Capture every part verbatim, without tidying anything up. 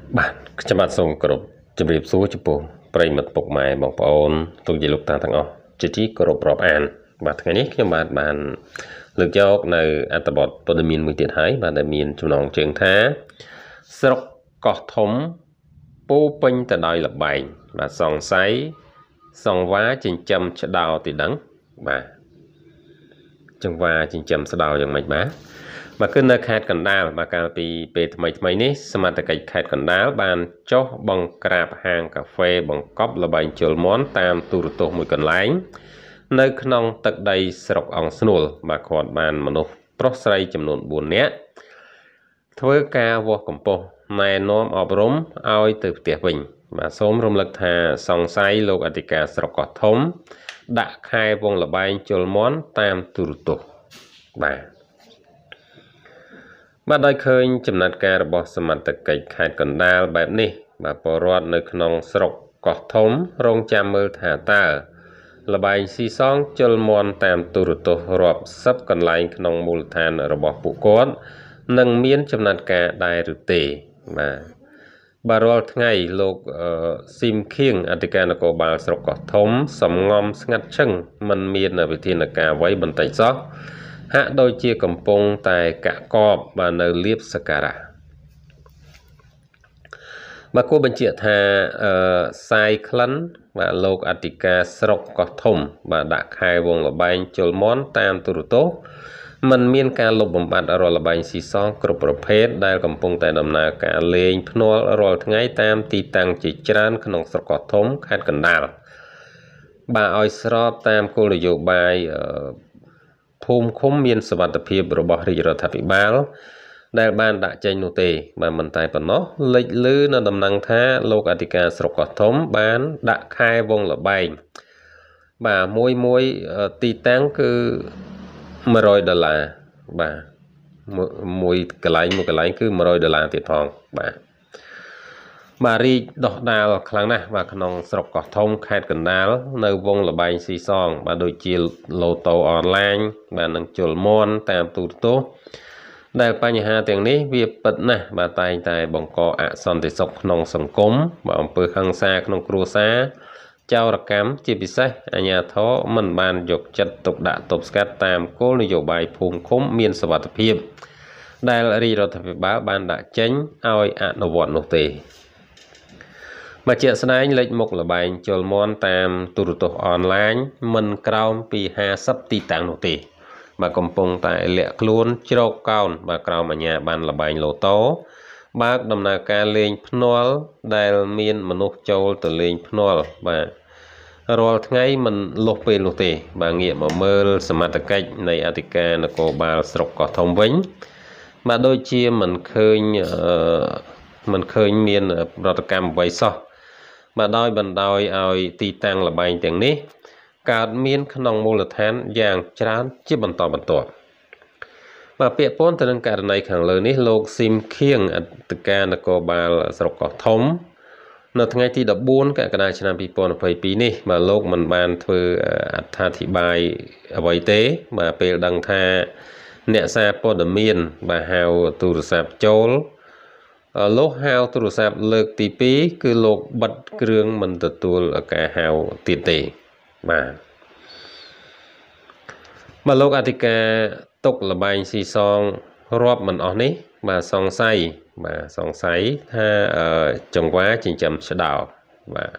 បាទខ្ញុំបាទសូមគោរពជម្រាបសួរចំពោះប្រិយមិត្តពុកម៉ែបងប្អូនទូជាលោកតាទាំងអស់ជាទីគោរពរាប់អានបាទថ្ងៃនេះខ្ញុំបាទបានលើកយកនៅអត្ថបទព័ត៌មានមួយទៀតហើយបាទដែលមានចំណងជើងថាស្រុកកោះធំពោពេញទៅដោយលបែងបាទសង្ស័យសង្វាចិញ្ចឹមឆ្ដោទីដឹងបាទចង្វាចិញ្ចឹមស្ដោយ៉ាងម៉េចបាទបាទគឺនៅខេត្តកណ្ដាលបាទកាលពីពេលថ្មីថ្មីនេះសមត្ថកិច្ចខេត្តកណ្ដាលបានចុះបង្ក្រាបហាងកាហ្វេបង្កប់លបែងជលមន់តាមទូរទស្សន៍មួយកន្លែងនៅក្នុងទឹកដីស្រុកអង្គស្នួលបាទគាត់បានមនុស្សប្រុសស្រីចំនួនបួននាក់ធ្វើការវាស់កម្ពស់ណែនាំអប់រំឲ្យទៅផ្ទះវិញបាទសូមរំលឹកថាសង្ស័យលោកអធិការស្រុកកោះធំដាក់ខែវងលបែងជលមន់តាមទូរទស្សន៍បាទបាទដោយឃើញចំណាត់ការរបស់សមត្ថកិច្ចខេត្តកណ្ដាលបែបនេះបាទពលរដ្ឋនៅក្នុងស្រុកកោះធំរងចាំមើលថាតើលបែងស៊ីសងជលមន់តាមទូរទស្សន៍រាប់សិបកន្លែងក្នុងមូលដ្ឋានរបស់ពួកគាត់នឹងមានចំណាត់ការដែរឬទេបាទបាទរាល់ថ្ងៃលោកស៊ីមខៀងអធិការនគរបាលស្រុកកោះធំសំងំស្ងាត់ឈឹងមិនមានវិធានការអ្វីបន្តិចសោះហាក់ដូចជាកំពុងតែកាក់កបបាទនៅលៀបសក្ការៈបាទគួរបញ្ជាក់ថាអឺសាយក្លិនបាទលោកអធិការស្រុកកោះធំបាទដាក់ខែវងលបែងជលមន់តាមទូរទស្សន៍มันមានការលុបបំបាត់រាល់លបែងស៊ីសងគ្រប់ប្រភេទដែលកំពុងតែដំណើរការលេងភ្នាល់រាល់ថ្ងៃតាមទីតាំងជាច្រើនក្នុងស្រុកកោះធំខេត្តកណ្ដាលបាទឲ្យស្របតាមគោលនយោបាយភូមិឃុំមានសុវត្ថិភាពរបស់រាជរដ្ឋាភិបាលដែលបានដាក់ចេញនោះទេបាទមិនតែប៉ុណ្ណោះលេចលឺនៅដំណឹងថាលោកអធិការស្រុកកោះធំបានដាក់ខែវងលបែងបាទមួយមួយទីតាំងគឺmột trămដុល្លារបាទមួយកន្លែងមួយកន្លែងគឺmột trămដុល្លារទៀតផងបាទបាទរីកដោះដាលខ្លាំងណាស់បាទក្នុងស្រុកកោះធំខេត្តកណ្ដាលនៅវងលបែងស៊ីសងបាទដូចជាឡូតូអនឡាញបាទនឹងជលមន់តាមទូរទស្សន៍ដែលបញ្ហាទាំងនេះវាពិតណាស់បាទតែងតែបង្កអសន្តិសុខក្នុងសង្គមបាទអំពើហិង្សាក្នុងគ្រួសារចោរកម្មជាពិសេសអាជ្ញាធរមិនបានយកចិត្តទុកដាក់ទប់ស្កាត់តាមគោលនយោបាយភូមិឃុំមានសុវត្ថិភាពដែលរាជរដ្ឋាភិបាលបានដាក់ចេញឲ្យអនុវត្តនោះទេមកជាក់ស្ដែងលេខមុខលបែងជលមន់តាមទូរទស្សន៍អនឡាញមិនក្រោមពីห้าสิบទីតាំងនោះទេបាទកំពុងតែលាក់ខ្លួនជ្រកកោនបាទក្រោមអាជ្ញាប័ណ្ណលបែងឡូតូបើកដំណើរការលេងភ្នាល់ដែលមានមនុស្សចូលទៅលេងភ្នាល់បាទរាល់ថ្ងៃមិនលុះពេលនោះទេបាទងាកមកមើលសមត្ថកិច្ចនៃអធិការនគរបាលស្រុកកោះធំវិញបាទដូចជាមិនឃើញមិនឃើញមានប្រតិកម្មអ្វីសោះបាទដោយបណ្ដោយឲ្យទីតាំងលបែងទាំងនេះកើតមានក្នុងមូលដ្ឋានយ៉ាងច្រើនជាបន្តបន្ទាប់បាទពាក់ព័ន្ធទៅនឹងករណីខាងលើនេះលោកស៊ីមខៀងអធិការនគរបាលស្រុកកោះធំនៅថ្ងៃទីដប់បួនកក្កដាឆ្នាំពីរពាន់ยี่สิบยี่នេះបាទលោកមិនបានធ្វើអត្ថាធិប្បាយអ្វីទេបាទពេលដឹងថាអ្នកសារព័ត៌មានបាទហៅទូរស័ព្ទចូលលោកហៅទូរស័ព្ទលើកទីពីរគឺលោកបិទគ្រឿងមិនទទួលការហៅទៀតទេបាទបាទលោកអធិការទុកលបែងស៊ីសងរាប់មិនអស់នេះបាទសង្ស័យបាទសង្ស័យថាចង្វាចិញ្ចឹមឆ្ដោបាទ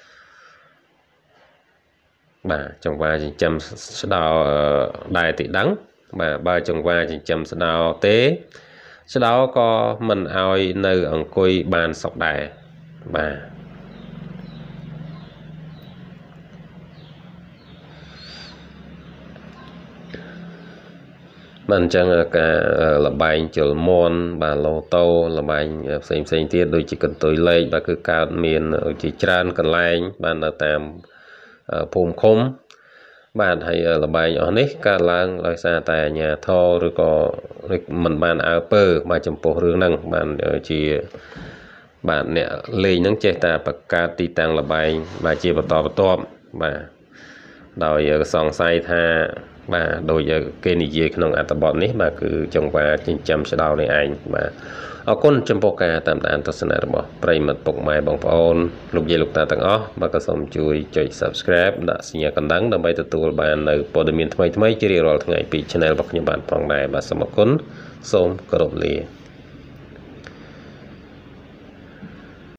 បាទចង្វាចិញ្ចឹមឆ្ដោដែរទីដឹងបាទបើចង្វាចិញ្ចឹមស្ដោទេឆ្ដោក៏មិនឲ្យនៅអង្គុយបានសុខដែរបាទបាទអញ្ចឹងការលបែងជលមន់បាទឡូតូលបែងផ្សេងផ្សេងទៀតដូចជាកន្ទុយលេខបាទគឺកើតមានជាច្រើនកន្លែងបាទនៅតាមភូមិឃុំបាទហើយលបែងអស់នេះកើតឡើងដោយសារតែអាជ្ញាធរឬក៏មិនបានអើពើបាទចំពោះរឿងហ្នឹងបានជាបាទអ្នកលេងហ្នឹងចេះតែបង្កើតទីតាំងលបែងបាទជាបន្តបន្ទាប់បាទដោយសង្ស័យថាបាទដោយគេនិយាយក្នុងអត្ថបទនេះបាទគឺចង្វាចិញ្ចឹមឆ្ដោនេះឯងបាទអរគុណចំពោះការតាមដានទស្សនារបស់ប្រិយមិត្តពុកម៉ែបងប្អូនលោកយាយលោកតាទាំងអស់បាទក៏សូមជួយចុច Subscribe ដាក់សញ្ញាកណ្ដឹងដើម្បីទទួលបាននៅព័ត៌មានថ្មីៗជារៀងរាល់ថ្ងៃពី Channel របស់ខ្ញុំបាទផងដែរបាទសូមអរគុណសូមគោរពលា